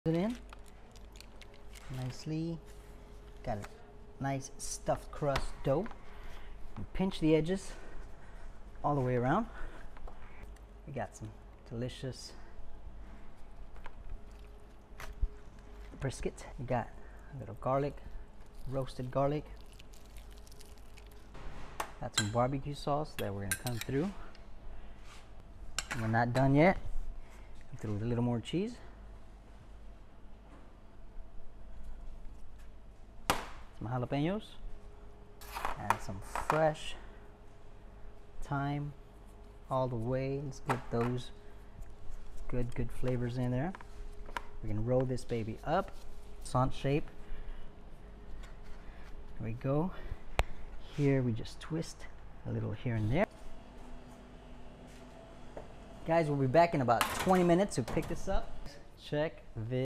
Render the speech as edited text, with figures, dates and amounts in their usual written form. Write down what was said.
it in nicely. Got a nice stuffed crust dough. And pinch the edges all the way around. We got some delicious brisket. We got a little garlic, roasted garlic. Got some barbecue sauce that we're gonna come through. And we're not done yet. Come through with a little more cheese. Some jalapenos. And some fresh thyme all the way. Let's get those good flavors in there. We're gonna roll this baby up, croissant shape. There we go. Here we just twist a little here and there. Guys, we'll be back in about 20 minutes to pick this up. Check this.